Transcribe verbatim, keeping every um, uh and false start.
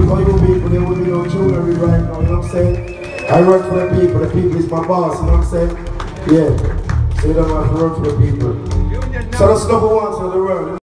for you people, there will be no jewelry right now, you know what I'm saying? I work for the people, the people is my boss, you know what I'm saying? Yeah, so you don't have to work for the people. So that's number one for the world.